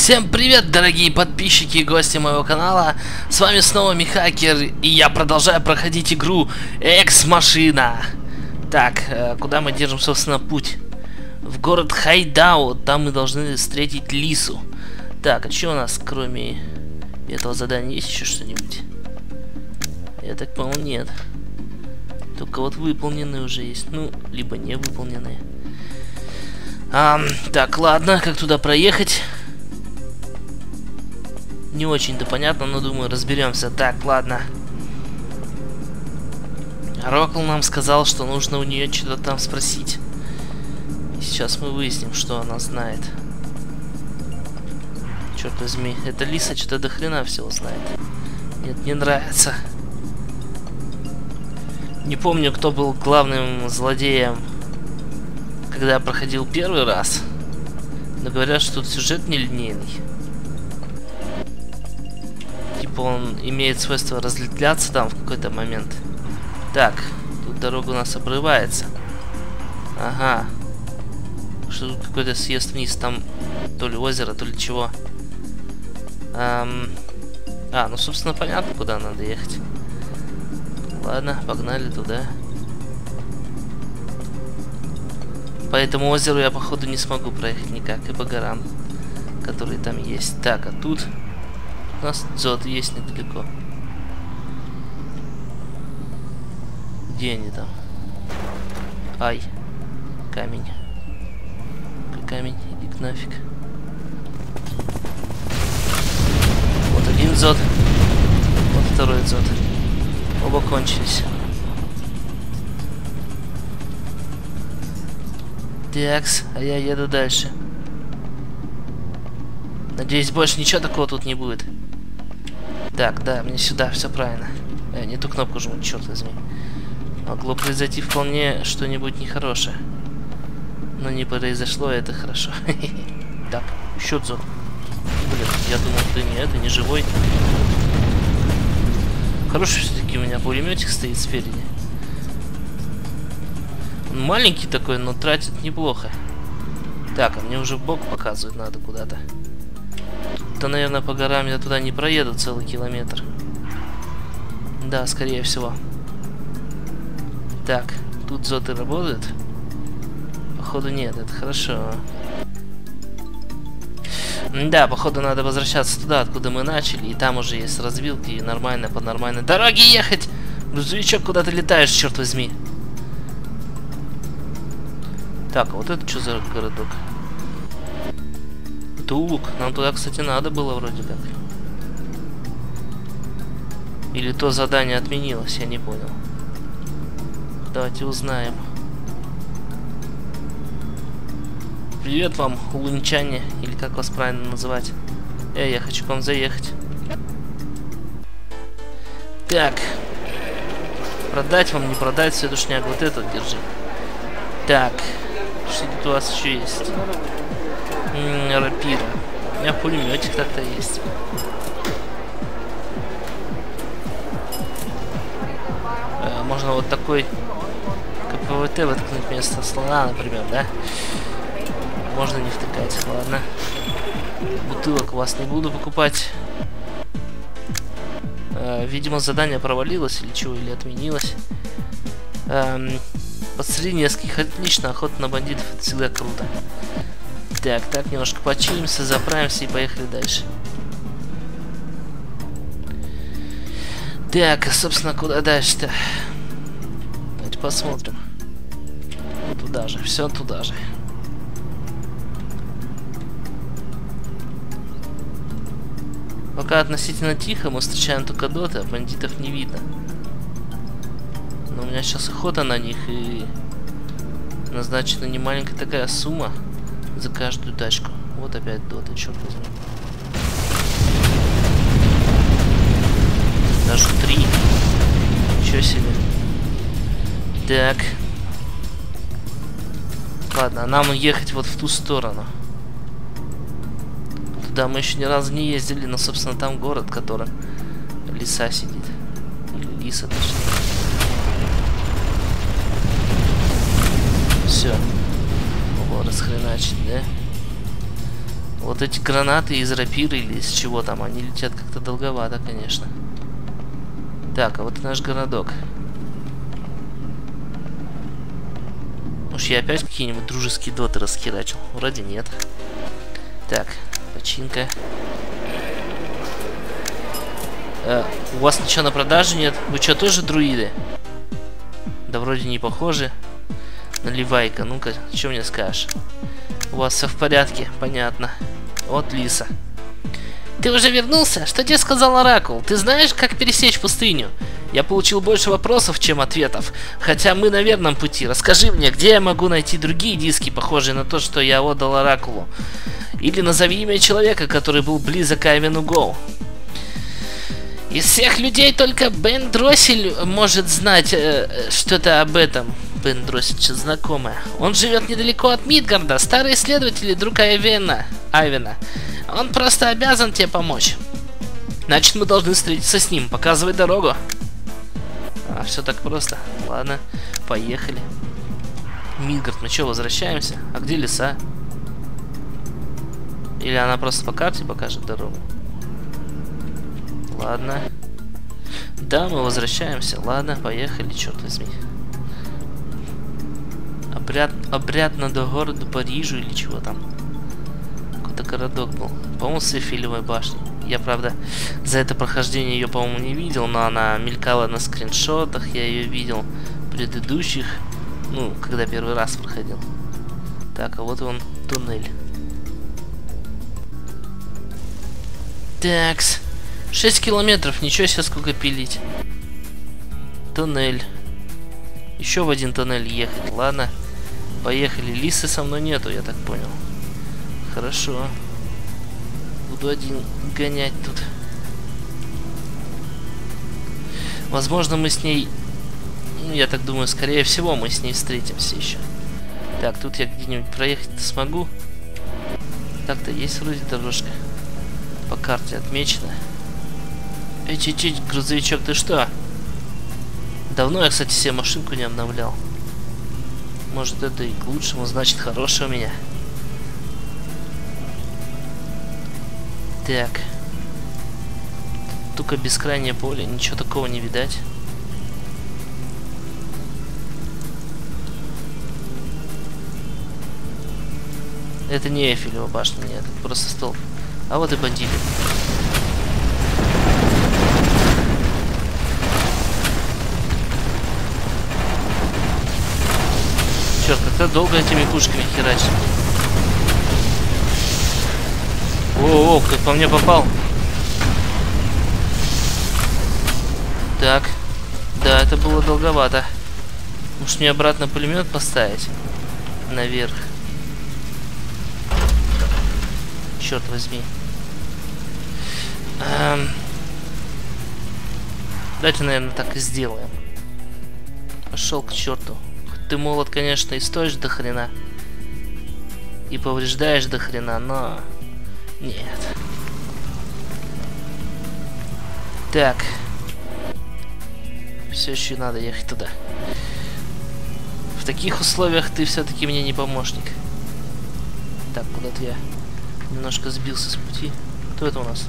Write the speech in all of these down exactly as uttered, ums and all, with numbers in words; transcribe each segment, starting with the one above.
Всем привет, дорогие подписчики и гости моего канала. С вами снова Михакер, и я продолжаю проходить игру Экс-машина. Так, куда мы держим, собственно, путь? В город Хайдаут. Там мы должны встретить Лису. Так, а что у нас, кроме этого задания, есть еще что-нибудь? Я так понял, нет. Только вот выполненные уже есть. Ну, либо не выполненные. А, так, ладно, как туда проехать? Не очень-то понятно, но думаю, разберемся. Так, ладно. Рокл нам сказал, что нужно у нее что-то там спросить. И сейчас мы выясним, что она знает. Черт возьми, эта Лиса что-то до хрена всего знает. Нет, не нравится. Не помню, кто был главным злодеем, когда я проходил первый раз. Но говорят, что тут сюжет нелинейный. Типа он имеет свойство разветвляться там в какой-то момент. Так, тут дорога у нас обрывается. Ага. Что тут какой-то съезд вниз, там то ли озеро, то ли чего. Эм... А, ну собственно понятно, куда надо ехать. Ладно, погнали туда. По этому озеру я походу не смогу проехать никак, и по горам, которые там есть. Так, а тут у нас дзот есть недалеко. Где они там? Ай, камень. Какой камень? Иди нафиг. Вот один дзот. Вот второй дзот. Оба кончились. Такс, а я еду дальше. Надеюсь, больше ничего такого тут не будет. Так, да, мне сюда, все правильно. Я не ту кнопку жму, черт возьми. Могло произойти вполне что-нибудь нехорошее. Но не произошло, это хорошо. Так, еще дзот. Блин, я думал, ты не это, не живой. Хороший все-таки у меня пулеметик стоит спереди. Он маленький такой, но тратит неплохо. Так, а мне уже в бок показывает, надо куда-то. Тут-то, наверное, по горам я туда не проеду целый километр. Да, скорее всего. Так, тут зоты работают? Походу нет, это хорошо. Да, походу надо возвращаться туда, откуда мы начали. И там уже есть развилки, и нормально, по нормальной дороге ехать. Грузовичок, куда ты летаешь, черт возьми. Так, а вот это что за городок? Это Улук. Нам туда, кстати, надо было вроде как. Или то задание отменилось, я не понял. Давайте узнаем. Привет вам, улунчане, или как вас правильно называть. Эй, я хочу к вам заехать. Так. Продать вам, не продать, все душняк. Вот это держи. Так. Что тут у вас еще есть? М-м, рапира. У меня пулеметик так-то есть. Э, можно вот такой КПВТ воткнуть вместо слона, например, да? Можно не втыкать, ладно. Бутылок у вас не буду покупать. Э, видимо, задание провалилось или чего, или отменилось. Эм, подстрели нескольких, отлично, охота на бандитов, это всегда круто. Так, так, немножко почилимся, заправимся и поехали дальше. Так, собственно, куда дальше-то? Давайте посмотрим. Ну, туда же, все туда же. Пока относительно тихо, мы встречаем только доты, а бандитов не видно. Но у меня сейчас охота на них, и назначена немаленькая такая сумма за каждую тачку. Вот опять доты, черт возьми. Даже три. Ничего себе. Так. Ладно, нам ехать вот в ту сторону. Туда мы еще ни разу не ездили, но, собственно, там город, в котором лиса сидит. Или лиса, точнее. Все. Ого, расхреначить, да? Вот эти гранаты из рапиры или из чего там, они летят как-то долговато, конечно. Так, а вот и наш городок. Уж я опять какие-нибудь дружеские доты расхерачил? Вроде нет. Так, починка. Э, у вас ничего на продаже нет? Вы что, тоже друиды? Да вроде не похожи. Наливай-ка, ну-ка, что мне скажешь? У вас все в порядке, понятно. Вот Лиса. Ты уже вернулся? Что тебе сказал Оракул? Ты знаешь, как пересечь пустыню? Я получил больше вопросов, чем ответов. Хотя мы на верном пути. Расскажи мне, где я могу найти другие диски, похожие на то, что я отдал Оракулу? Или назови имя человека, который был близок к Айвену Гоу. Из всех людей только Бен Дроссель может знать э, что-то об этом. Бен Дроссель, что знакомое. Он живет недалеко от Мидгарда, старый исследователь и друг Айвена. Айвена. Он просто обязан тебе помочь. Значит, мы должны встретиться с ним. Показывай дорогу. А, все так просто. Ладно, поехали. Мидгард, мы что, возвращаемся? А где леса? Или она просто по карте покажет дорогу? Ладно. Да, мы возвращаемся. Ладно, поехали, черт возьми. Обряд, обрядно до города Парижу или чего там. Какой-то городок был. По-моему, с Эйфелевой башней. Я, правда, за это прохождение ее, по-моему, не видел, но она мелькала на скриншотах. Я ее видел предыдущих. Ну, когда первый раз проходил. Так, а вот он, туннель. Такс. шесть километров, ничего себе, сколько пилить. Туннель. Еще в один туннель ехать. Ладно, поехали. Лисы со мной нету, я так понял. Хорошо. Буду один гонять тут. Возможно, мы с ней... Ну, я так думаю, скорее всего, мы с ней встретимся еще. Так, тут я где-нибудь проехать смогу. Так-то есть вроде дорожка. По карте отмечена. Эй, чуть-чуть, грузовичок, ты что? Давно я, кстати, себе машинку не обновлял. Может, это и к лучшему, значит, хорошая у меня. Так. Только бескрайнее поле, ничего такого не видать. Это не Эйфелева башня, нет, это просто столб. А вот и бандиты. Черт, как-то долго этими пушками херачить. О-о, кто по мне попал. Так. Да, это было долговато. Может, мне обратно пулемет поставить? Наверх. Черт возьми. Эм... Давайте, наверное, так и сделаем. Пошел к черту. Ты молод, конечно, и стоишь до хрена. И повреждаешь до хрена, но... Нет. Так. Все еще надо ехать туда. В таких условиях ты все-таки мне не помощник. Так, куда-то я немножко сбился с пути. Кто это у нас?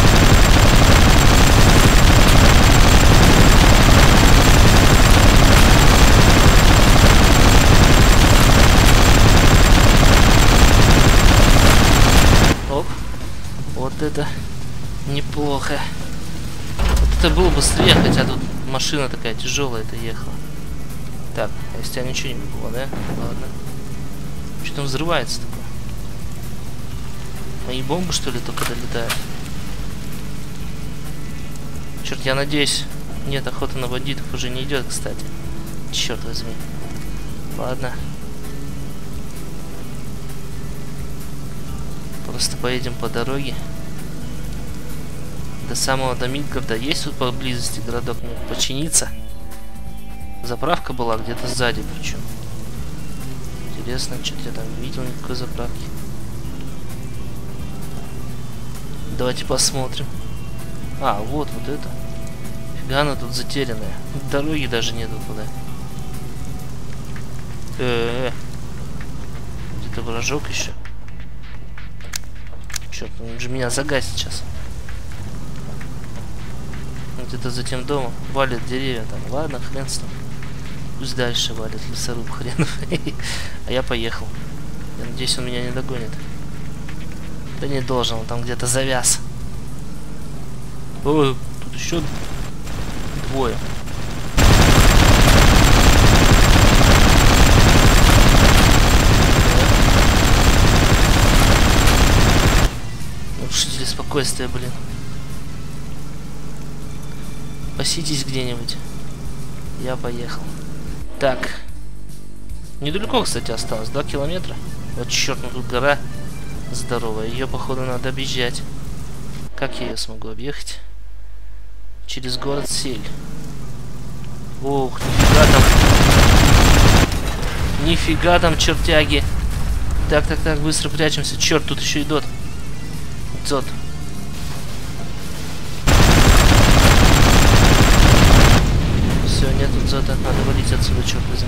Оп. Вот это неплохо. Вот это было быстрее, хотя тут машина такая тяжелая это ехала. Так, а если тебя ничего не было, да? Ладно. Что там взрывается такое? Мои бомбы, что ли, только долетают? Черт, я надеюсь, нет, охота на бандитов уже не идет, кстати. Черт возьми. Ладно. Просто поедем по дороге. До самого до Мидгарда. Есть тут поблизости городок мог починиться? Заправка была где-то сзади причем. Интересно, что-то я там не видел никакой заправки. Давайте посмотрим. А, вот, вот это. Фига она тут затерянная. Дороги даже нету туда. Э-э-э. Где-то вражок еще. Черт, он же меня загасит сейчас. Вот это за тем домом. Валят деревья там. Ладно, хрен с ним. Пусть дальше валит лесоруб хренов. А я поехал. Я надеюсь, он меня не догонит. Да не должен, он там где-то завяз. Ой, тут еще двое. Нарушители спокойствия, блин. Паситесь где-нибудь. Я поехал. Так. Недалеко, кстати, осталось. Два километра. Вот черт, ну тут гора здоровая. Ее, походу, надо объезжать. Как я ее смогу объехать? Через город Сель. Ух, нифига там. Нифига там, чертяги. Так, так, так, быстро прячемся. Черт, тут еще идут. Дзот. Все, нету дзота. Надо валить отсюда, черт возьми.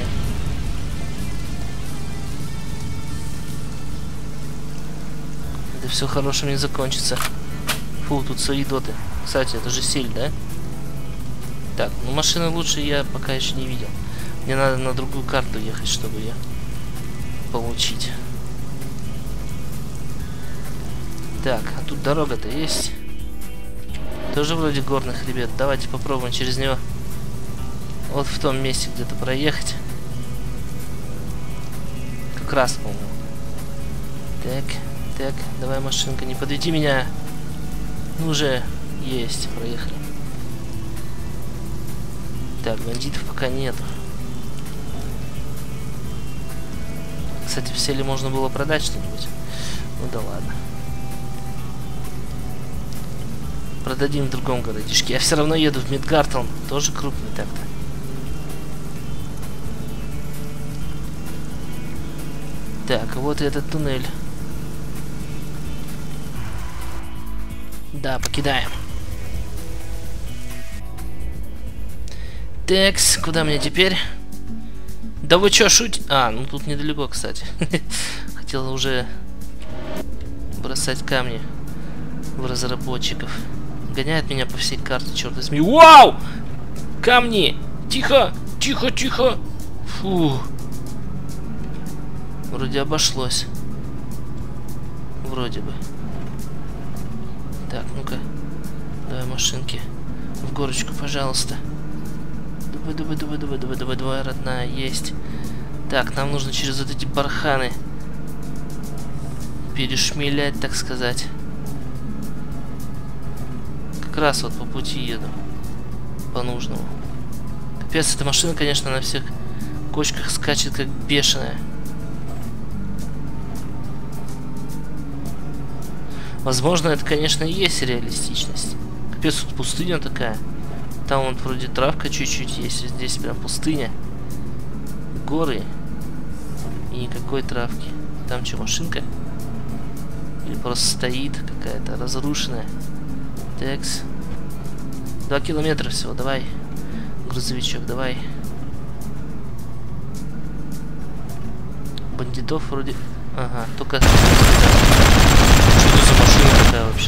Да все хорошим не закончится. Фу, тут соидоты. Кстати, это же Сель, да? Так, ну машины лучше я пока еще не видел. Мне надо на другую карту ехать, чтобы ее получить. Так, а тут дорога-то есть? Тоже вроде горный хребет. Давайте попробуем через него. Вот в том месте где-то проехать. Как раз, по-моему. Так, так, давай, машинка, не подведи меня. Ну уже есть, проехали. Так, бандитов пока нету. Кстати, в Селе можно было продать что-нибудь. Ну да ладно. Продадим в другом городишке. Я все равно еду в Мидгард, он тоже крупный так-то. Так, вот и этот туннель. Да, покидаем. Такс, куда мне теперь? Да вы чё, шутите? А, ну тут недалеко, кстати. Хотел уже бросать камни в разработчиков. Гоняет меня по всей карте, черт возьми. Вау! Камни! Тихо! Тихо, тихо! Фу. Вроде обошлось. Вроде бы. Так, ну-ка. Давай, машинки. В горочку, пожалуйста. Давай, давай, давай, давай, давай, давай, давай, родная, есть. Так, нам нужно через вот эти барханы перешмелять, так сказать. Как раз вот по пути еду. По нужному. Капец, эта машина, конечно, на всех кочках скачет как бешеная. Возможно, это, конечно, и есть реалистичность. Капец, тут пустыня такая. Там вот вроде травка чуть-чуть есть, здесь прям пустыня. Горы. И никакой травки. Там что, машинка? Или просто стоит какая-то разрушенная? Такс. Два километра всего, давай. Грузовичок, давай. Бандитов вроде... Ага, только... Что это за машина такая вообще?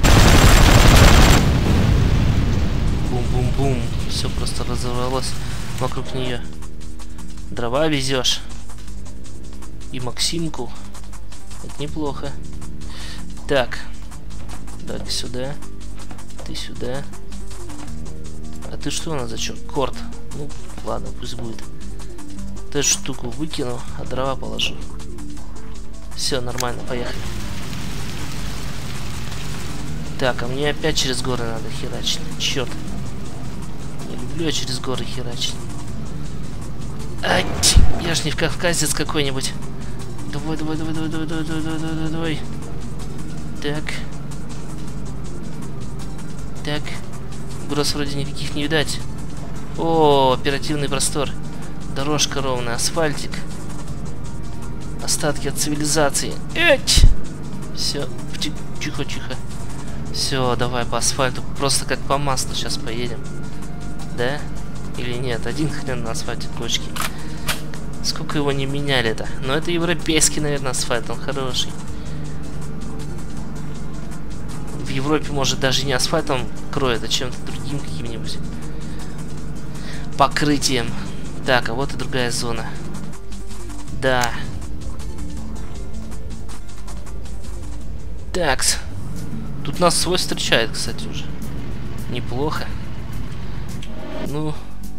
Бум-бум-бум. Все просто разорвалось вокруг нее. Дрова везешь. И Максимку. Это неплохо. Так. Так, сюда. Ты сюда. А ты что у нас за черт? Корт. Ну, ладно, пусть будет. Эту штуку выкину, а дрова положу. Все, нормально, поехали. Так, а мне опять через горы надо херачить. Черт. Не люблю я через горы херачить. Ай, я ж не в кавказец какой-нибудь. Давай, давай, давай, давай, давай, давай, давай, давай, давай, давай. Так. Так. Угроз вроде никаких не видать. О, оперативный простор. Дорожка ровная, асфальтик. Остатки от цивилизации. Эть! Все, тихо, тихо. Все, давай по асфальту. Просто как по маслу сейчас поедем. Да? Или нет? Один хрен на асфальте кочки. Сколько его не меняли-то? Но это европейский, наверное, асфальт. Он хороший. в Европе, может, даже не асфальтом кроет, а чем-то другим каким-нибудь покрытием. Так, а вот и другая зона. Да. Такс. Тут нас свой встречает, кстати, уже. Неплохо. Ну...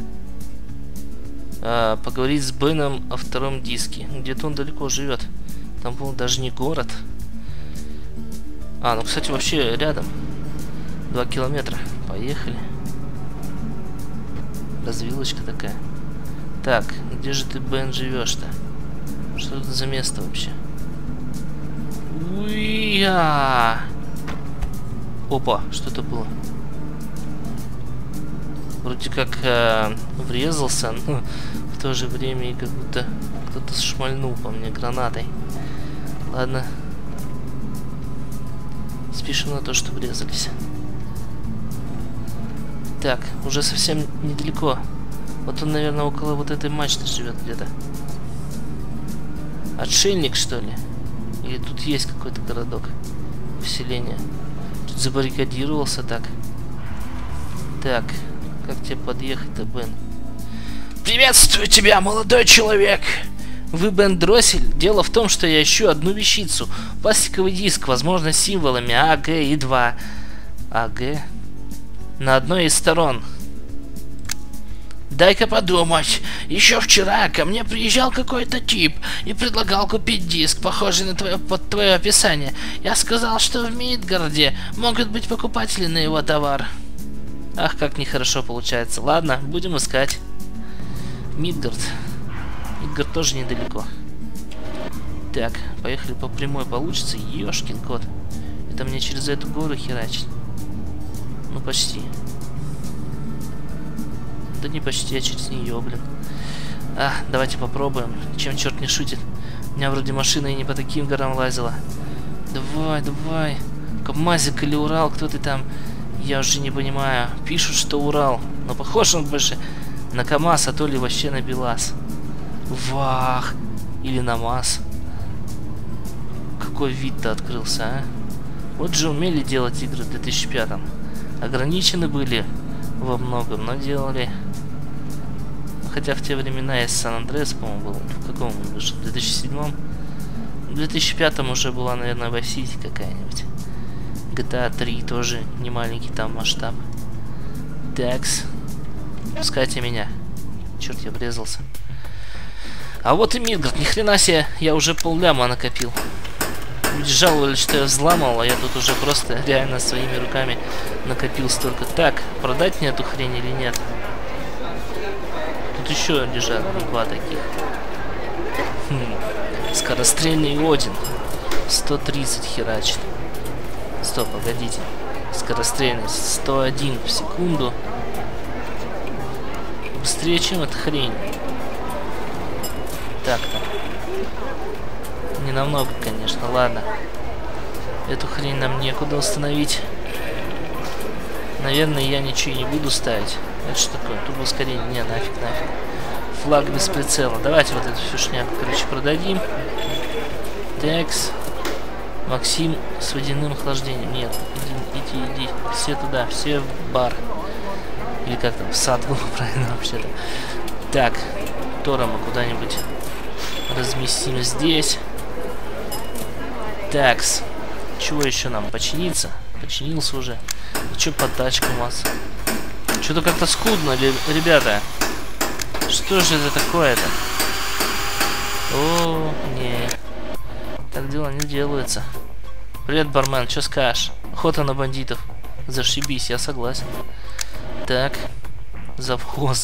А, поговорить с Беном о втором диске. Где-то он далеко живет. Там был даже не город. А, ну, кстати, вообще рядом. Два километра. Поехали. Развилочка такая. Так, где же ты, Бен, живешь-то? Что это за место вообще? Уя! Опа, что это было? Вроде как э, врезался, но в то же время и как будто кто-то шмальнул по мне гранатой. Ладно. Спешим на то, что врезались. Так, уже совсем недалеко. Вот он, наверное, около вот этой мачты живет где-то. Отшельник, что ли? Или тут есть какой-то городок? Поселение. Тут забаррикадировался так. Так, как тебе подъехать-то, Бен? Приветствую тебя, молодой человек! Вы Бен Дроссель? Дело в том, что я ищу одну вещицу. Пластиковый диск, возможно, с символами А, Г и два. А, Г? На одной из сторон. Дай-ка подумать. Еще вчера ко мне приезжал какой-то тип и предлагал купить диск, похожий на твое, под твое описание. Я сказал, что в Мидгарде могут быть покупатели на его товар. Ах, как нехорошо получается. Ладно, будем искать. Мидгард. Мидгард тоже недалеко. Так, поехали по прямой. Получится? Ёшкин кот. Это мне через эту гору херачить? Ну, почти. Да не почти, а через нее, блин. А, давайте попробуем. Чем черт не шутит. У меня вроде машина и не по таким горам лазила. Давай, давай. КамАЗик или Урал, кто ты там? Я уже не понимаю. Пишут, что Урал. Но похож он больше на КамАЗ, а то ли вообще на БелАЗ. Вах. Или на МАЗ. Какой вид-то открылся, а? Вот же умели делать игры в две тысячи пятом. Ограничены были во многом, но делали. Хотя в те времена есть Сан-Андреас, по-моему, был. В каком он вышел? В две тысячи седьмом? В две тысячи пятом уже была, наверное, Vice City какая-нибудь. джи ти эй три тоже не маленький там масштаб. Такс. Пускайте меня. Черт, я врезался. А вот и Мидгард. Ни хрена себе, я уже полляма накопил. Люди жаловались, что я взламал, а я тут уже просто реально своими руками накопил столько. Так, продать мне эту хрень или нет? Тут еще лежат два таких. Хм. Скорострельный Один. сто тридцать херачит. Стоп, погодите. Скорострельность сто один в секунду. Быстрее, чем эта хрень. Так-то. Не намного, конечно, ладно. Эту хрень нам некуда установить. Наверное, я ничего не буду ставить. Это что такое? Турбоускорение? Не, нафиг, нафиг. Флаг без прицела. Давайте вот эту всю шняку, короче, продадим. Такс. Максим с водяным охлаждением. Нет, иди, иди, иди. Все туда, все в бар. Или как там, в сад было правильно вообще-то. Так, Тора мы куда-нибудь разместим здесь. Такс. Чего еще нам? Починиться? Починился уже. И что по тачкам у вас? Что-то как-то скудно, ребята. Что же это такое-то? О, не. Так дела не делается. Привет, бармен, что скажешь? Охота на бандитов. Зашибись, я согласен. Так. Завхоз.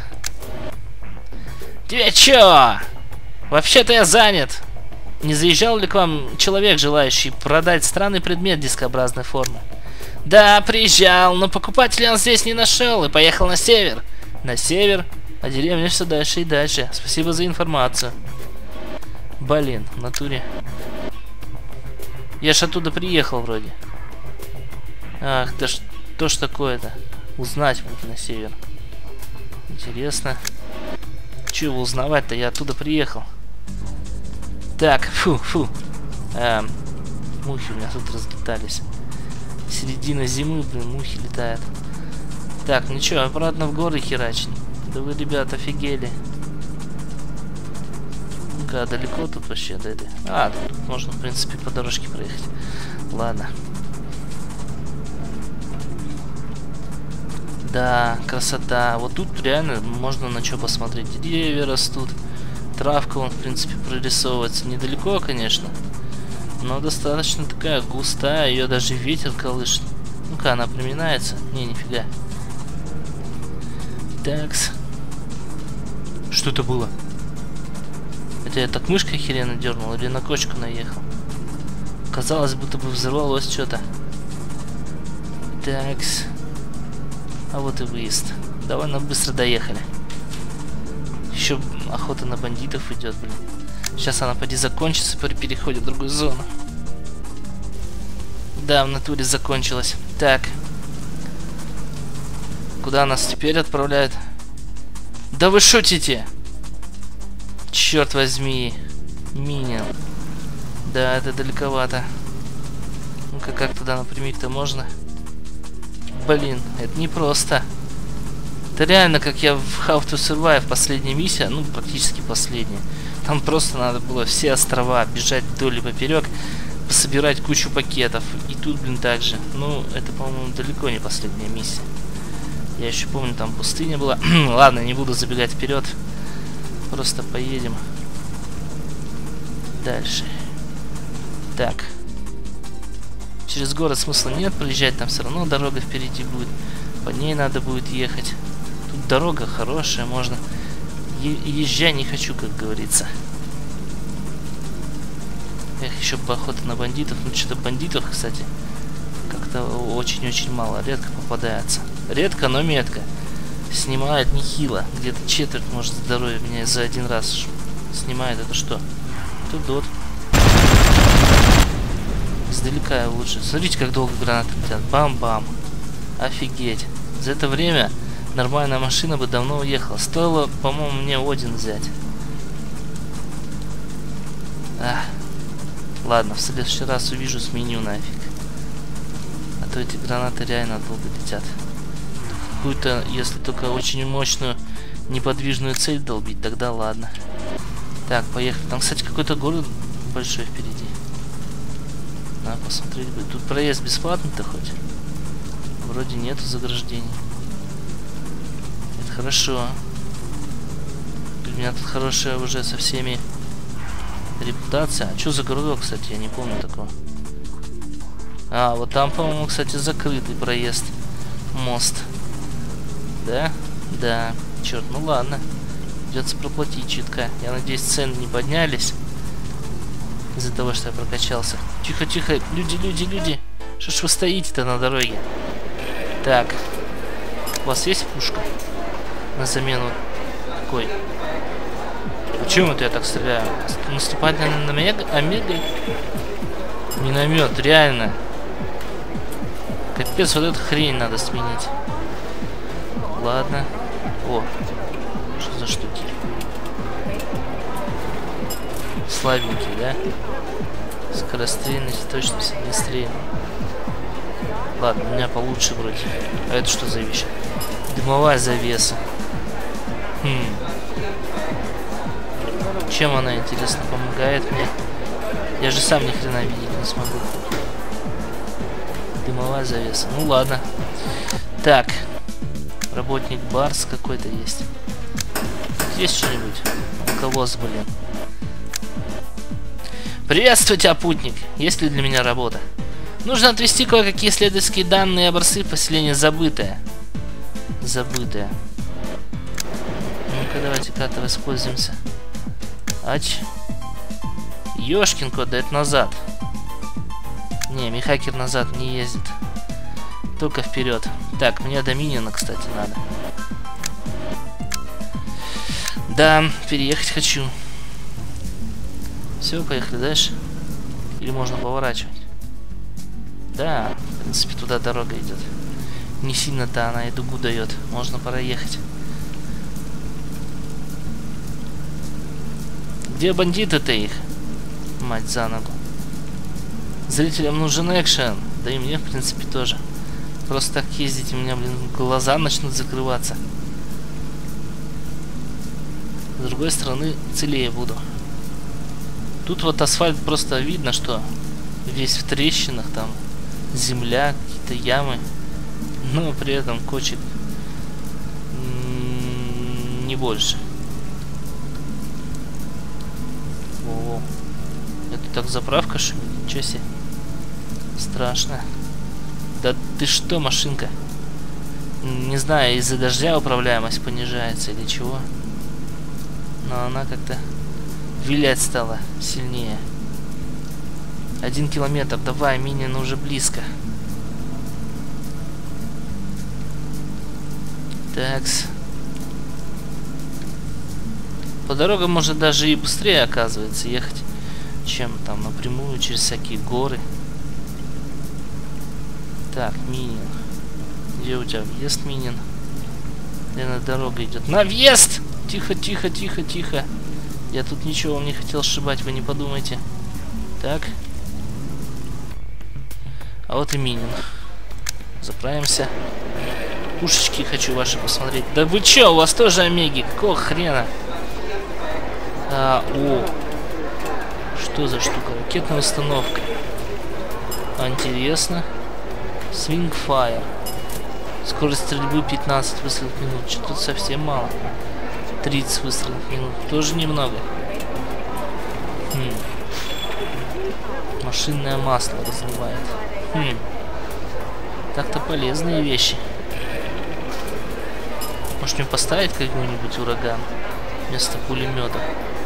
Тебе чё? Вообще-то я занят. Не заезжал ли к вам человек, желающий продать странный предмет дискообразной формы? Да, приезжал, но покупателя он здесь не нашел и поехал на север. На север? А деревня все дальше и дальше. Спасибо за информацию. Блин, в натуре. Я ж оттуда приехал вроде. Ах, да что ж такое-то? Узнать вот на север. Интересно. Чего узнавать-то? Я оттуда приехал. Так, фу, фу. Эм, мухи у меня тут разлетались. Середина зимы, блин, мухи летают. Так, ну чё, обратно в горы херачить. Да вы, ребята, офигели. Ну-ка, далеко тут вообще до этой? А, тут можно, в принципе, по дорожке проехать. Ладно. Да, красота. Вот тут реально можно на что посмотреть. Деревья растут. Травка, вон, в принципе, прорисовывается. Недалеко, конечно. Но достаточно такая густая. Ее даже ветер колышет. Ну-ка, она приминается. Не, нифига. Такс. Что это было? Это я так мышкой херенно дернул или на кочку наехал? Казалось, будто бы взорвалось что-то. Такс. А вот и выезд. Довольно быстро доехали. Еще охота на бандитов идет, блин. Сейчас она поди закончится при переходе в другую зону. Да, в натуре закончилась. Так. Куда нас теперь отправляют? Да вы шутите? Черт возьми. Минин. Да, это далековато. Ну-ка, как туда напрямик-то можно? Блин, это непросто. Это реально, как я в How to Survive последняя миссия, ну, практически последняя. Там просто надо было все острова бежать вдоль и поперек, пособирать кучу пакетов. И тут, блин, так же. Ну, это, по-моему, далеко не последняя миссия. Я еще помню, там пустыня была. Ладно, не буду забегать вперед. Просто поедем дальше. Так. Через город смысла нет проезжать, там все равно дорога впереди будет. По ней надо будет ехать. Тут дорога хорошая, можно... Е езжай не хочу, как говорится. Эх, еще бы охота на бандитов. Ну, что-то бандитов, кстати, как-то очень-очень мало. Редко попадается. Редко, но метко. Снимает нехило. Где-то четверть, может, здоровья меня за один раз снимает. Это что? Тут дот. Издалека лучше. Смотрите, как долго гранаты летят. Бам-бам. Офигеть. За это время нормальная машина бы давно уехала. Стоило, по-моему, мне Один взять. Ах. Ладно, в следующий раз увижу, сменю нафиг. А то эти гранаты реально долго летят. Какую-то, если только очень мощную неподвижную цель долбить, тогда ладно. Так, поехали. Там, кстати, какой-то город большой впереди. Надо посмотреть. Тут проезд бесплатный-то хоть? Вроде нету заграждений. Это хорошо. У меня тут хорошая уже со всеми репутация. А что за городок, кстати? Я не помню такого. А, вот там, по-моему, кстати, закрытый проезд. Мост. Да? Да. Черт, ну ладно. Придется проплатить чутка. Я надеюсь, цены не поднялись. Из-за того, что я прокачался. Тихо, тихо. Люди, люди, люди. Что ж вы стоите-то на дороге? Так. У вас есть пушка? На замену какой? Почему это я так стреляю? Наступать на омега? Омега? Миномет, реально. Капец, вот эту хрень надо сменить. Ладно. О, что за штуки? Слабенький, да? Скорострельность, точность, огнестрельность. Ладно, у меня получше вроде. А это что за вещь? Дымовая завеса. Хм. Чем она, интересно, помогает мне? Я же сам ни хрена видеть не смогу. Дымовая завеса. Ну ладно. Так. Работник Барс какой-то есть. Есть что-нибудь? Алколоз, блин. Приветствую тебя, путник. Есть ли для меня работа? Нужно отвести кое-какие исследовательские данные об образцы поселения Забытое. Забытое. Ну-ка, давайте как-то воспользуемся. Ач. Ёшкин кот, да это назад. Не, Михакер назад не ездит. Только вперед. Так, мне до Минина, кстати, надо. Да, переехать хочу. Все, поехали дальше. Или можно поворачивать? Да, в принципе, туда дорога идет. Не сильно-то она и дугу дает. Можно проехать. Где бандиты-то их? Мать за ногу. Зрителям нужен экшен. Да и мне, в принципе, тоже. Просто так ездить, у меня, блин, глаза начнут закрываться. С другой стороны, целее буду. Тут вот асфальт просто видно, что весь в трещинах, там земля, какие-то ямы. Но при этом кочек не больше. О, это так заправка шумит, ничего себе. Страшно. Да ты что, машинка? Не знаю, из-за дождя управляемость понижается или чего. Но она как-то вилять стала сильнее. Один километр, давай, Минин уже близко. Такс. По дорогам может даже и быстрее, оказывается, ехать, чем там напрямую через всякие горы. Так, Минин. Где у тебя въезд, Минин? Где на дорога идет? На въезд! Тихо, тихо, тихо, тихо. Я тут ничего вам не хотел сшибать, вы не подумайте. Так. А вот и Минин. Заправимся. Пушечки хочу ваши посмотреть. Да вы чё, у вас тоже омеги? Какого хрена? А, о. Что за штука? Ракетная установка. А, интересно. Swing Fire. Скорость стрельбы пятнадцать выстрелов в минуту. Что тут совсем мало. тридцать выстрелов в минуту. Тоже немного. Хм. Машинное масло разливает. Хм. Так-то полезные вещи. Может мне поставить какой-нибудь ураган вместо пулемета?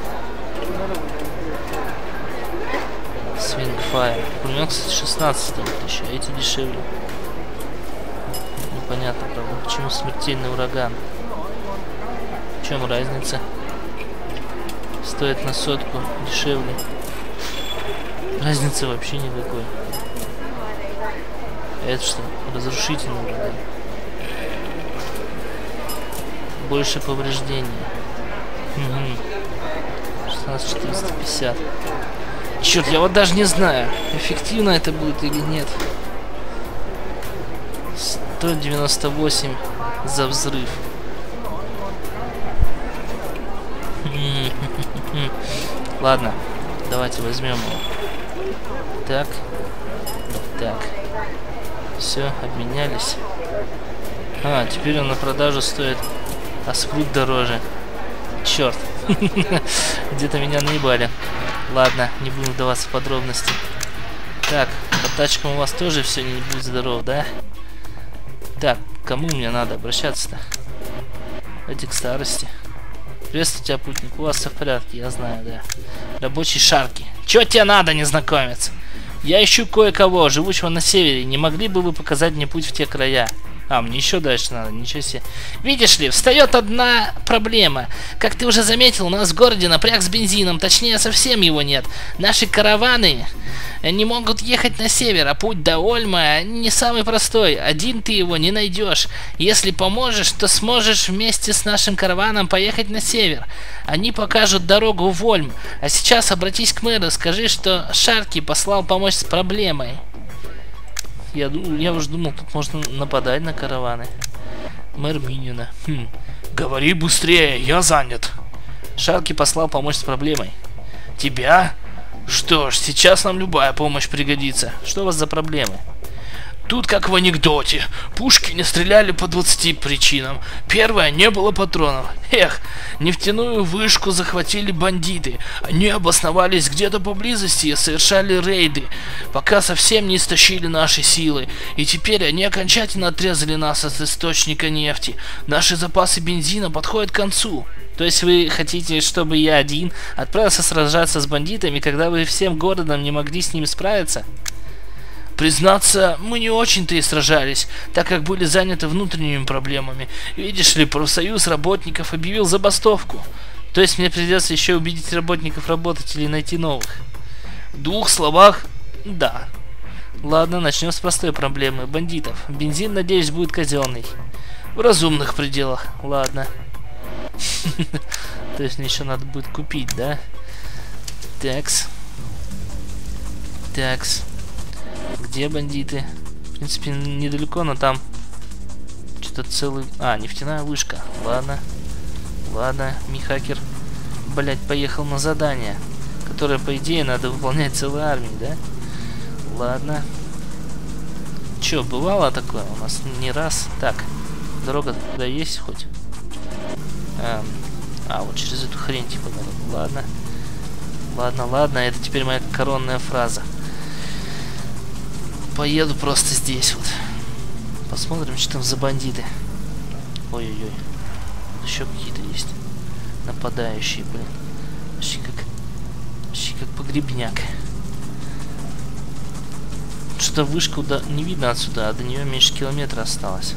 Swing Fire. Пулемет, кстати, шестнадцать стоит еще, а эти дешевле. Непонятно, правда, почему смертельный ураган. В чем разница? Стоит на сотку дешевле. Разницы вообще никакой. А это что? Разрушительный ураган. Больше повреждений. Угу. шестнадцать четыреста пятьдесят. Черт, я вот даже не знаю, эффективно это будет или нет. сто девяносто восемь за взрыв. Ладно, давайте возьмем его. Так. Так. Все, обменялись. А, теперь он на продажу стоит аспрут дороже. Черт. Где-то меня наебали. Ладно, не будем вдаваться в подробности. Так, по тачкам у вас тоже все не будет здоров, да? Так, кому мне надо обращаться-то? Эти к старости. Приветствую тебя, путник. У вас все в порядке, я знаю, да. Рабочий Шарки. Чё тебе надо, незнакомец? Я ищу кое-кого, живущего на севере. Не могли бы вы показать мне путь в те края? А, мне еще дальше надо, ничего себе. Видишь ли, встает одна проблема. Как ты уже заметил, у нас в городе напряг с бензином, точнее совсем его нет. Наши караваны не могут ехать на север, а путь до Ольма не самый простой. Один ты его не найдешь. Если поможешь, то сможешь вместе с нашим караваном поехать на север. Они покажут дорогу в Ольм. А сейчас обратись к мэру, скажи, что Шарки послал помочь с проблемой. Я, я уже думал, тут можно нападать на караваны. Мэр Минина. Хм. Говори быстрее, я занят. Шарки послал помочь с проблемой. Тебя? Что ж, сейчас нам любая помощь пригодится. Что у вас за проблемы? Тут как в анекдоте. Пушки не стреляли по двадцати причинам. Первое, не было патронов. Эх, нефтяную вышку захватили бандиты. Они обосновались где-то поблизости и совершали рейды, пока совсем не истощили наши силы. И теперь они окончательно отрезали нас от источника нефти. Наши запасы бензина подходят к концу. То есть вы хотите, чтобы я один отправился сражаться с бандитами, когда вы всем городом не могли с ними справиться? Признаться, мы не очень-то и сражались, так как были заняты внутренними проблемами. Видишь ли, профсоюз работников объявил забастовку. То есть мне придется еще убедить работников работать или найти новых. В двух словах, да. Ладно, начнем с простой проблемы. Бандитов. Бензин, надеюсь, будет казенный. В разумных пределах. Ладно. То есть мне еще надо будет купить, да? Такс. Такс. Где бандиты? В принципе, недалеко, но там что-то целый... А, нефтяная вышка. Ладно. Ладно, Михакер, блять, поехал на задание, которое, по идее, надо выполнять целой армией, да? Ладно. Чё, бывало такое у нас не раз? Так, дорога туда есть хоть? А, а вот через эту хрень типа дорога. Ладно. Ладно, ладно, это теперь моя коронная фраза. Поеду просто здесь вот. Посмотрим, что там за бандиты. Ой-ой-ой. Еще какие-то есть нападающие, блин. Почти как, почти как погребняк. Что-то вышку да, не видно отсюда, а до нее меньше километра осталось.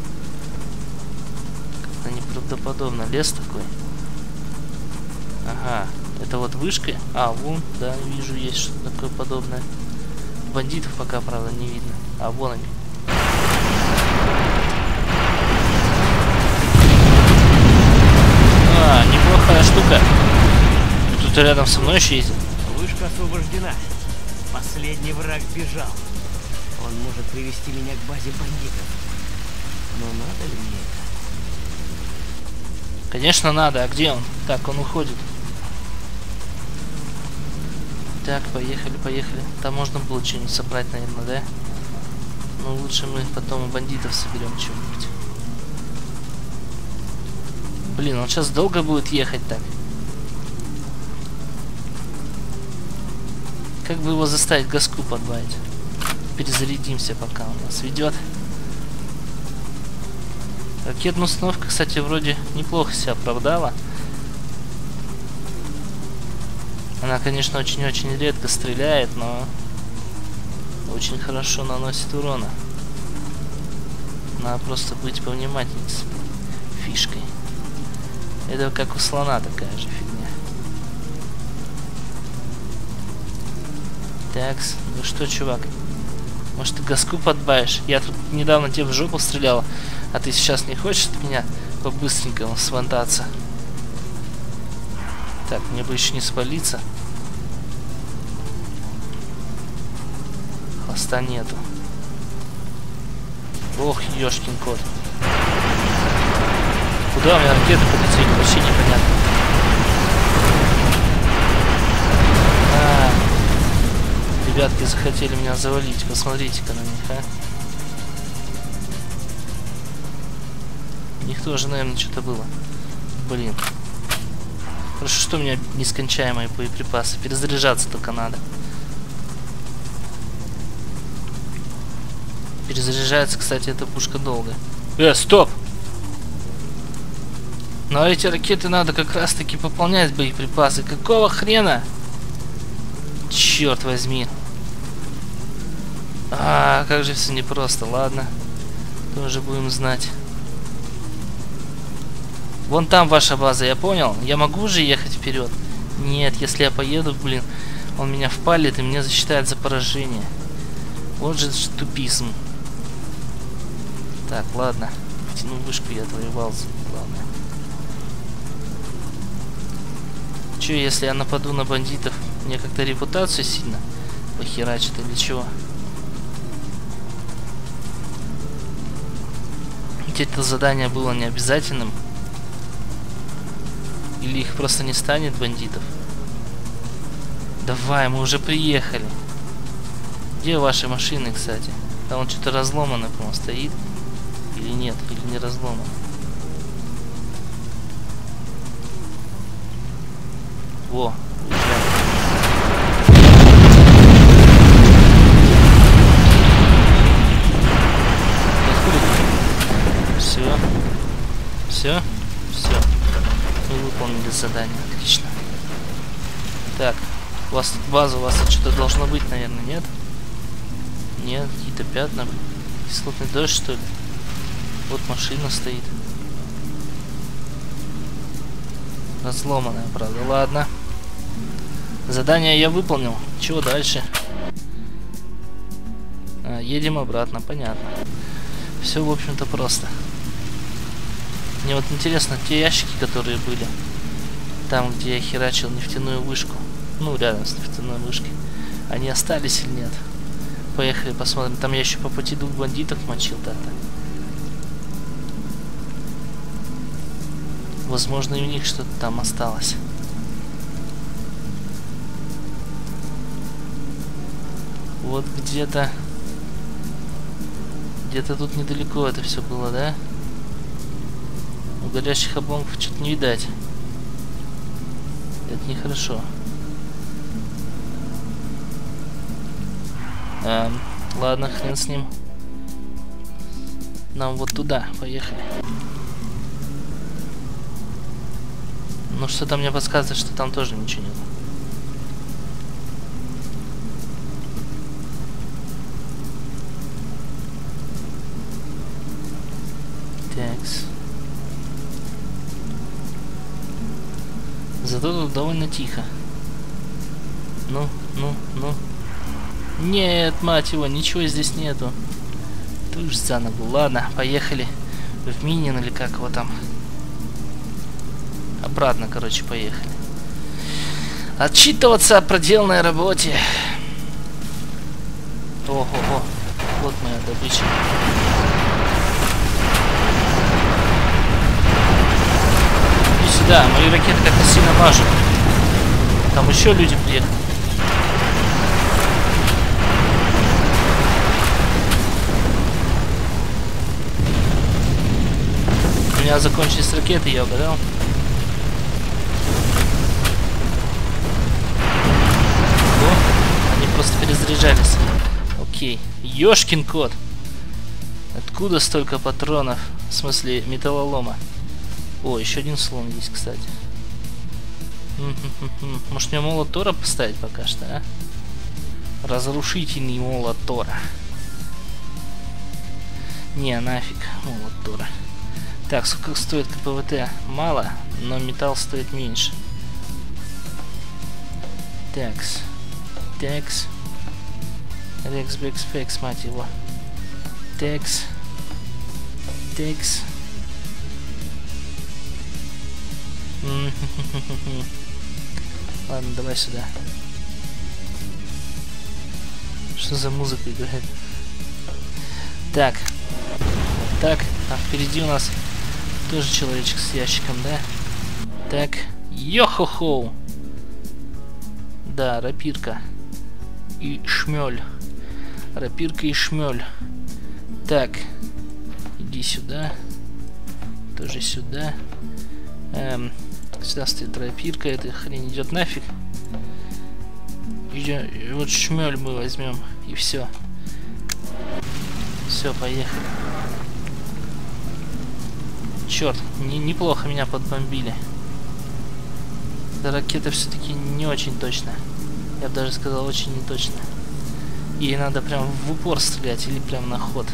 Как-то неправдоподобно. Лес такой. Ага. Это вот вышка. А, вон, да, вижу, есть что-то такое подобное. Бандитов пока, правда, не видно. А, вон они. А, неплохая штука. Тут рядом со мной еще ездит. Вышка освобождена. Последний враг бежал. Он может привести меня к базе бандитов. Но надо ли мне это? Конечно надо. А где он? Так, он уходит. Так, поехали, поехали. Там можно было что-нибудь собрать, наверное, да? Но лучше мы потом у бандитов соберем что-нибудь. Блин, он сейчас долго будет ехать так. Как бы его заставить газку подбавить? Перезарядимся, пока он нас ведет. Ракетная установка, кстати, вроде неплохо себя оправдала. Она, конечно, очень-очень редко стреляет, но очень хорошо наносит урона. Надо просто быть повнимательнее с фишкой. Это как у слона такая же фигня. Такс, ну что, чувак? Может, ты газку подбавишь? Я тут недавно тебе в жопу стрелял, а ты сейчас не хочешь от меня по-быстренькому свантаться? Так, мне бы еще не спалиться. Хвоста нету. Ох, ёшкин кот. Куда у меня ракеты полетели? Вообще непонятно. А, ребятки захотели меня завалить. Посмотрите-ка на них, а. У них тоже, наверное, что-то было. Блин. Хорошо, что у меня нескончаемые боеприпасы. Перезаряжаться только надо. Перезаряжается, кстати, эта пушка долго. Э, стоп! Но эти ракеты надо как раз таки пополнять боеприпасы. Какого хрена? Черт возьми. А, как же все непросто. Ладно. Тоже будем знать. Вон там ваша база, я понял. Я могу уже ехать вперед? Нет, если я поеду, блин, он меня впалит и мне засчитает за поражение. Вот же тупизм. Так, ладно. Тяну вышку, я отвоевал. Главное. Че, если я нападу на бандитов, мне как-то репутацию сильно похерачит или чего? Ведь это задание было не обязательным. Или их просто не станет, бандитов? Давай, мы уже приехали. Где ваши машины, кстати? Там он что-то разломано, по-моему, стоит. Или нет, или не разломано. Во, уезжаем. Все. Все. Все. Мы выполнили задание. Отлично. Так. У вас тут база, у вас тут что-то должно быть, наверное, нет? Нет, какие-то пятна. Кислотный дождь, что ли? Вот машина стоит. Разломанная, правда. Ладно. Задание я выполнил. Чего дальше? А, едем обратно, понятно. Все, в общем-то, просто. Мне вот интересно, те ящики, которые были там, где я херачил нефтяную вышку, ну, рядом с нефтяной вышкой, они остались или нет? Поехали посмотрим. Там я еще по пути двух бандитов мочил так-то. Возможно, и у них что-то там осталось. Вот где-то... Где-то тут недалеко это все было, да? У горящих обломков что-то не видать. Это нехорошо. А, ладно, хрен с ним. Нам вот туда, поехали. Ну что-то мне подсказывает, что там тоже ничего нет. Такс. Зато тут довольно тихо. Ну, ну, ну. Нет, мать его, ничего здесь нету. Ты уж за ногу. Ладно, поехали в Минин или как его там. Обратно, короче, поехали. Отчитываться о проделанной работе. Ого-го. Вот моя добыча. Иди сюда, мои ракеты как-то сильно мажут. Там еще люди приехали. У меня закончились ракеты, я угадал. Они просто перезаряжались. Окей. Ёшкин кот. Откуда столько патронов? В смысле, металлолома. О, еще один слон есть, кстати. Может, мне молот Тора поставить пока что, а? Разрушительный молот Тора. Не, нафиг. Молот Тора. Так, сколько стоит КПВТ? Мало, но металл стоит меньше. Такс. Такс. Рекс, Бекс, Фекс, мать его. Такс. Такс. Ладно, давай сюда. Что за музыка играет? Так. Так, а впереди у нас тоже человечек с ящиком, да? Так. Йо-хо-хо! Да, рапирка. И шмель. Рапирка и шмель. Так. Иди сюда. Тоже сюда. Эм, сюда стоит рапирка. Эта хрень идет нафиг. Идем, вот шмель мы возьмем. И все. Все, поехали. Черт, не, неплохо меня подбомбили. Эта ракета все-таки не очень точная. Я бы даже сказал, очень неточная. Ей надо прям в упор стрелять или прям на ход.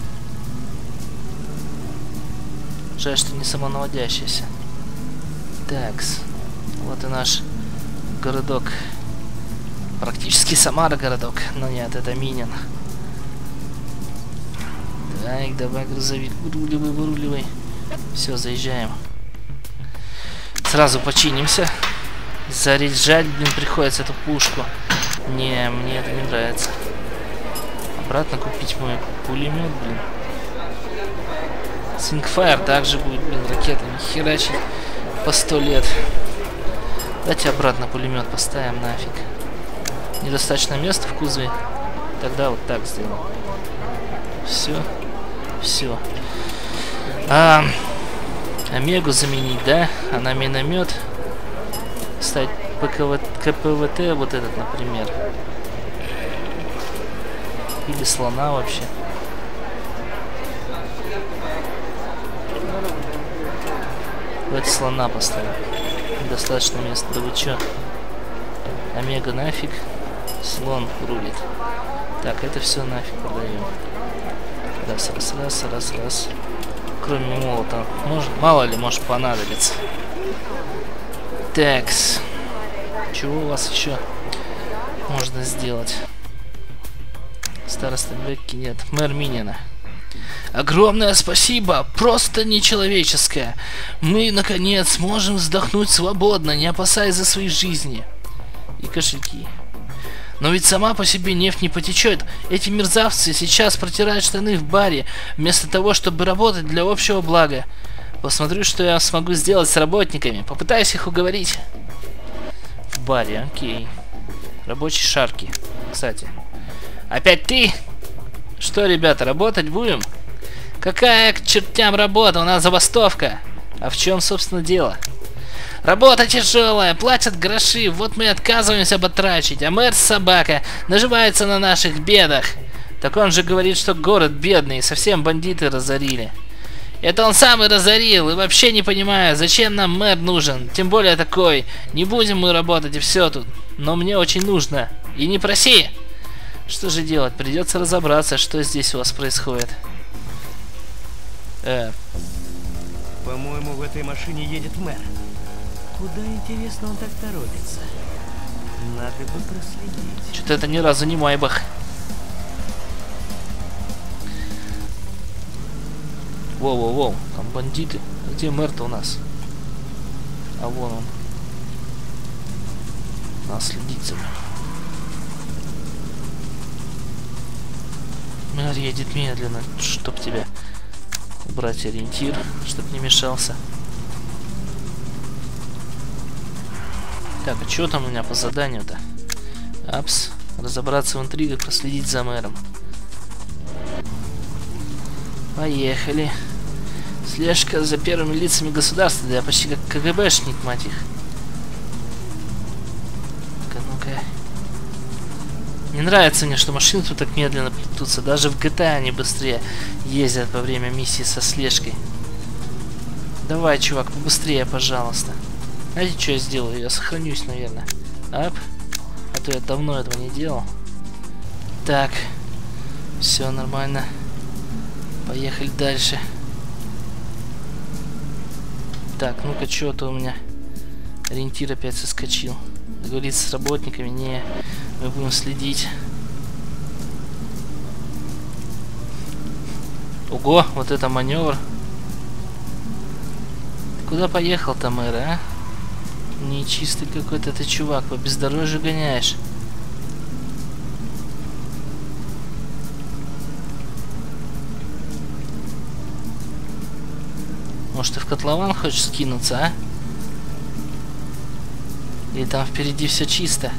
Жаль, что не самонаводящаяся. Такс. Вот и наш городок. Практически Самара городок. Но нет, это Минин. Так, давай, грузовик, выруливай, выруливай. Все, заезжаем. Сразу починимся. Заряжать, блин, приходится эту пушку. Не, мне это не нравится. Обратно купить мой пулемет, блин. Свингфайр также будет, блин, ракетами херачить по сто лет. Давайте обратно пулемет поставим, нафиг. Недостаточно места в кузове. Тогда вот так сделаем. Все. Все. А, Омегу заменить, да? А на миномет ставить КПВТ, вот этот, например. Или слона вообще. Давайте слона поставим. Достаточно места. Да вы чё? Омега нафиг. Слон рулит. Так, это все нафиг продаем. Раз, раз, раз, раз, раз. Кроме молота. Может, мало ли, может понадобится. Такс. Чего у вас еще можно сделать? Староста Бекки нет. Мэр Минина. Огромное спасибо, просто нечеловеческое. Мы, наконец, можем вздохнуть свободно, не опасаясь за свои жизни. И кошельки. Но ведь сама по себе нефть не потечет. Эти мерзавцы сейчас протирают штаны в баре, вместо того, чтобы работать для общего блага. Посмотрю, что я смогу сделать с работниками. Попытаюсь их уговорить. В баре, окей. Рабочие шарки, кстати. Опять ты? Что, ребята, работать будем? Какая к чертям работа? У нас забастовка. А в чем, собственно, дело? Работа тяжелая, платят гроши, вот мы отказываемся батрачить, а мэр собака наживается на наших бедах. Так он же говорит, что город бедный, совсем бандиты разорили. Это он сам и разорил, и вообще не понимаю, зачем нам мэр нужен, тем более такой. Не будем мы работать и все тут, но мне очень нужно. И не проси. Что же делать, придется разобраться, что здесь у вас происходит. Э. По-моему, в этой машине едет мэр. Куда, интересно, он так торопится? Надо бы проследить. Что-то это ни разу не Майбах. Воу-воу-воу, там бандиты. Где мэр-то у нас? А вон он. Надо следить за ним. Мэр едет медленно, чтоб тебя убрать ориентир, чтоб не мешался. Так, а что там у меня по заданию-то? Апс. Разобраться в интригах, проследить за мэром. Поехали. Слежка за первыми лицами государства. Да я почти как КГБшник, мать их. Ну-ка, ну-ка. Не нравится мне, что машины тут так медленно плетутся. Даже в джи ти эй они быстрее ездят во время миссии со слежкой. Давай, чувак, побыстрее, пожалуйста. Знаете, что я сделаю? Я сохранюсь, наверное. Ап. А то я давно этого не делал. Так. Все нормально. Поехали дальше. Так, ну-ка, что-то у меня ориентир опять соскочил. Договориться с работниками. Не, мы будем следить. Ого, вот это маневр. Ты куда поехал-то, мэр, а? Нечистый какой-то ты чувак, по бездорожью гоняешь. Может, ты в котлован хочешь скинуться, а? Или там впереди все чисто?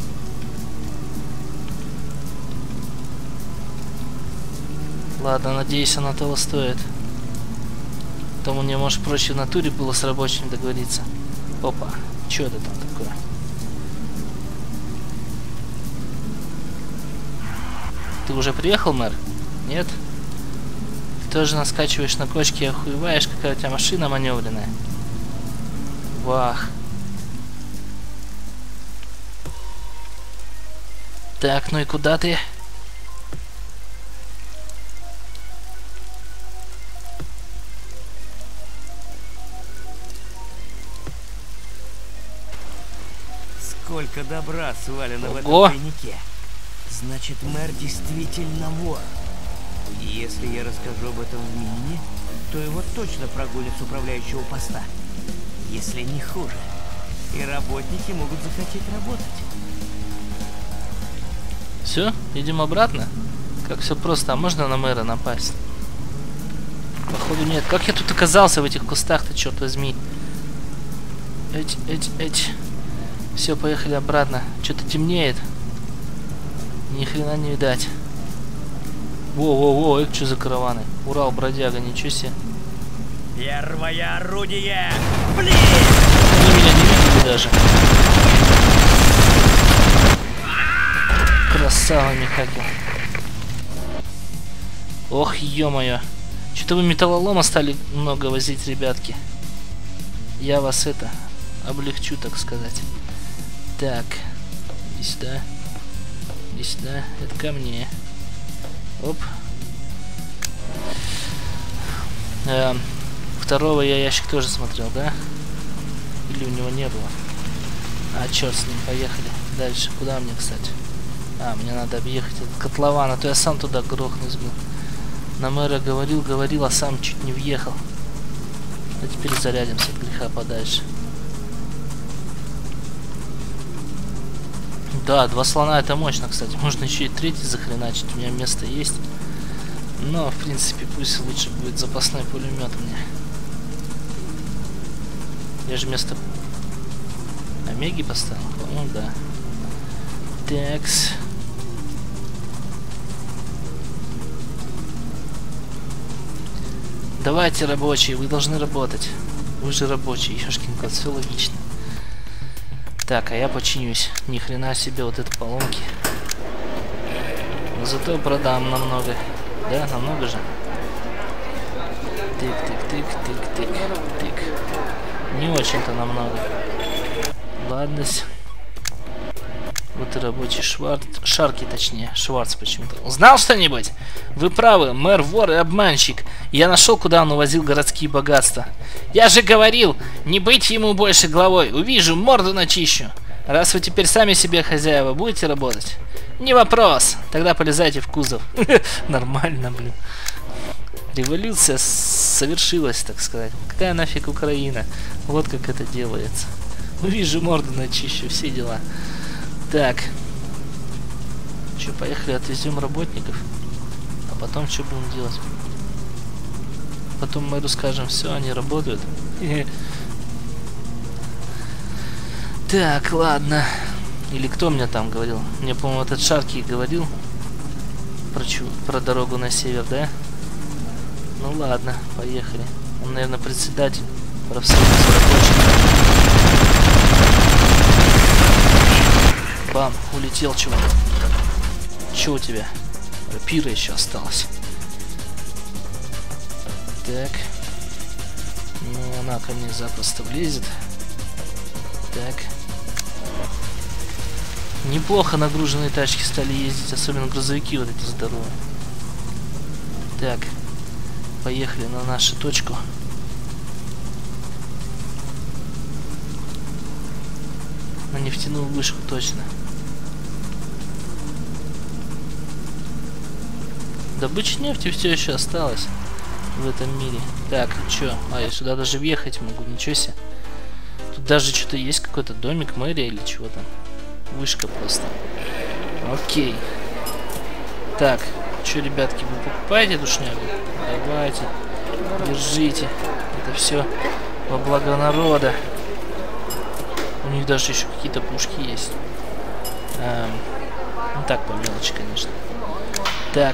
Ладно, надеюсь, оно того стоит. Тому мне, может, проще в натуре было с рабочими договориться. Опа, что это там такое? Ты уже приехал, мэр? Нет? Ты тоже наскачиваешь на кочке и охуеваешь, какая у тебя машина маневренная. Вах. Так, ну и куда ты? Сколько добра свалено в этом Ого! тайнике. Значит, мэр действительно вор. И если я расскажу об этом в Минине, то его точно прогонят с управляющего поста. Если не хуже. И работники могут захотеть работать. Все, идем обратно? Как все просто, а можно на мэра напасть? Походу нет. Как я тут оказался в этих кустах-то, черт возьми? Эть, эть, эть. Все, поехали обратно. Что-то темнеет. Ни хрена не видать. Во-во-во, это что за караваны? Урал, бродяга, ничего себе. Первое орудие! Блин! Они меня не видели даже. Красава, Михакер. Ох, ё-моё. Что-то вы металлолома стали много возить, ребятки. Я вас это облегчу, так сказать. Так. Иди сюда. Иди сюда. Это ко мне. Оп. Эм, второго я ящик тоже смотрел, да? Или у него не было? А, черт с ним, поехали. Дальше. Куда мне, кстати? А, мне надо объехать этот котлован, а то я сам туда грохнусь был. На мэра говорил, говорил, а сам чуть не въехал. А теперь зарядимся от греха подальше. Да, два слона это мощно, кстати. Можно еще и третий захреначить. У меня место есть. Но, в принципе, пусть лучше будет запасной пулемет мне. Я же вместо Омеги поставил? По-моему, да. Такс. Давайте, рабочие, вы должны работать. Вы же рабочие, ёшкин кот, все логично. Так, а я починюсь. Ни хрена себе вот это поломки. Но зато продам намного. Да, намного же. Тык, тык, тык, тык, тык, тык. Не очень-то намного. Ладность. Вот и рабочий Шварц. Шарки, точнее. Шварц почему-то. Узнал что-нибудь? Вы правы, мэр вор и обманщик. Я нашел, куда он увозил городские богатства. Я же говорил, не быть ему больше главой. Увижу, морду начищу. Раз вы теперь сами себе хозяева, будете работать? Не вопрос. Тогда полезайте в кузов. Нормально, блин. Революция совершилась, так сказать. Какая нафиг Украина? Вот как это делается. Увижу, морду начищу, все дела. Так. Че, поехали, отвезем работников. А потом что будем делать? Потом мэру скажем, все, они работают. Так, ладно. Или кто мне там говорил? Мне, по-моему, этот Шарки говорил про, чу про дорогу на север, да? Ну ладно, поехали. Он, наверное, председатель профсоюза рабочих. Бам, улетел чувак. Че у тебя? Рапира еще осталось. Так. Ну, она ко мне запросто влезет. Так. Неплохо нагруженные тачки стали ездить, особенно грузовики вот эти здоровые. Так. Поехали на нашу точку. На нефтяную вышку точно. Добыча нефти все еще осталась в этом мире. Так, чё? А, я сюда даже въехать могу, ничего себе. Тут даже что-то есть, какой-то домик, мэрия или чего там. Вышка просто. Окей. Так, чё, ребятки, вы покупаете эту шнягу? Давайте, держите. Это все во благо народа. У них даже еще какие-то пушки есть. Эм, ну так, по мелочи, конечно. Так.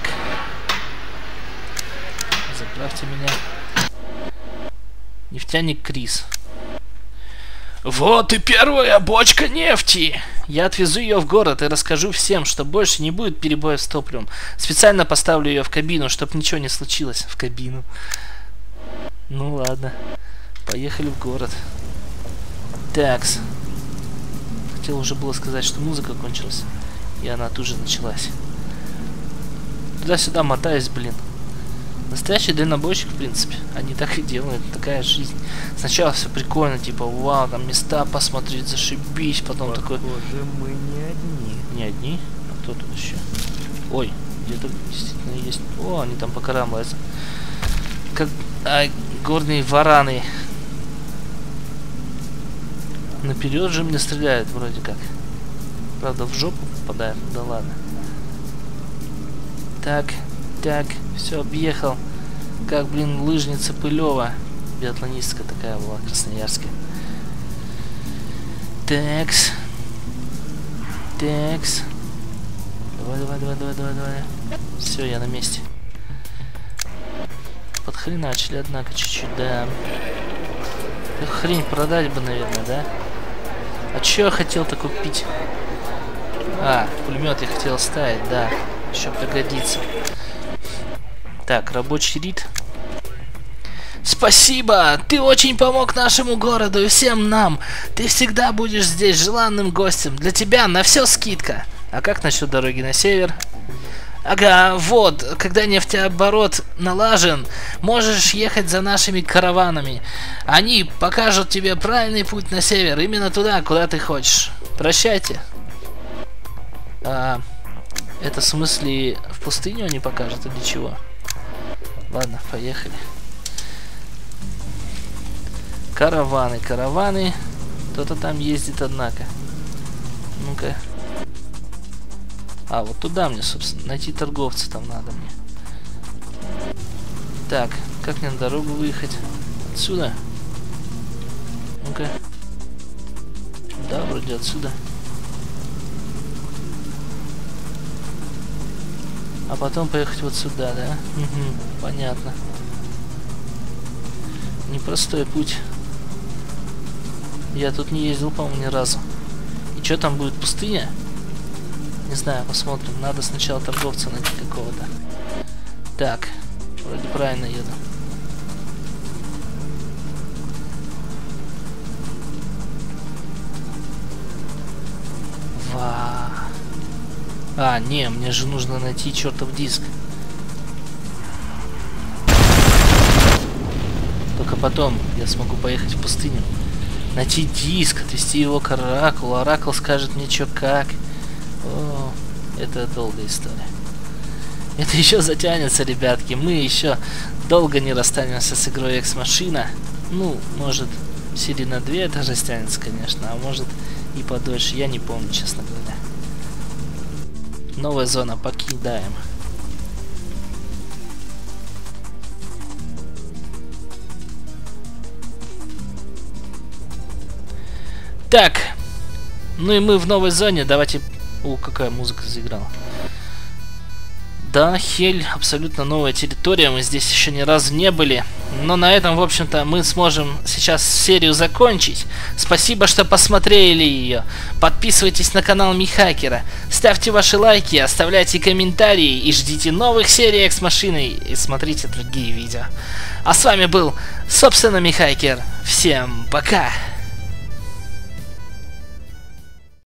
Заправьте меня. Нефтяник Крис. Вот и первая бочка нефти! Я отвезу ее в город и расскажу всем, что больше не будет перебоев с топливом. Специально поставлю ее в кабину, чтобы ничего не случилось. В кабину. Ну ладно. Поехали в город. Такс. Хотел уже было сказать, что музыка кончилась. И она тут же началась. Туда-сюда мотаюсь, блин. Настоящий дальнобойщик, в принципе. Они так и делают. Такая жизнь. Сначала все прикольно, типа, вау, там места посмотреть, зашибись. Потом Похоже, такой... мы не одни. Не одни? А кто тут еще? Ой, где-то действительно есть. О, они там по корам лазят. Как а, горные вараны. Наперед же мне стреляют вроде как. Правда, в жопу попадают. Да ладно. Так, так, все, объехал. Как, блин, лыжница Пылева. Биатлонистка такая была, красноярская. Такс. Такс. Давай, давай, давай, давай, давай, давай. Все, я на месте. Подхреначили, однако, чуть-чуть, да. Эту хрень продать бы, наверное, да? А че я хотел-то купить? А, пулемет я хотел ставить, да. Еще пригодится. Так, рабочий рит. Спасибо! Ты очень помог нашему городу и всем нам. Ты всегда будешь здесь желанным гостем. Для тебя на все скидка. А как насчет дороги на север? Ага, вот, когда нефтеоборот налажен, можешь ехать за нашими караванами. Они покажут тебе правильный путь на север, именно туда, куда ты хочешь. Прощайте. А, это в смысле в пустыню они покажут или чего? Ладно, поехали. Караваны, караваны. Кто-то там ездит, однако. Ну-ка. А, вот туда мне, собственно, найти торговца там надо мне. Так, как мне на дорогу выехать? Отсюда? Ну-ка. Да, вроде отсюда. А потом поехать вот сюда, да? Угу, понятно. Непростой путь. Я тут не ездил, по-моему, ни разу. И что там будет, пустыня? Не знаю, посмотрим. Надо сначала торговца найти какого-то. Так, вроде правильно еду. Ва. А, не, мне же нужно найти чертов диск. Только потом я смогу поехать в пустыню. Найти диск, отвезти его к Оракулу. Оракул скажет мне чё как. О, это долгая история. Это еще затянется, ребятки. Мы еще долго не расстанемся с игрой Экс Машина. Ну, может, серии на две это растянется, конечно. А может и подольше. Я не помню, честно говоря. Новая зона, покидаем. Так, ну и мы в новой зоне, давайте... О, какая музыка заиграла. Да, Хель, абсолютно новая территория, мы здесь еще ни разу не были. Но на этом, в общем-то, мы сможем сейчас серию закончить. Спасибо, что посмотрели ее. Подписывайтесь на канал Михакера, ставьте ваши лайки, оставляйте комментарии и ждите новых серий Экс Машины и смотрите другие видео. А с вами был, собственно, Михакер. Всем пока!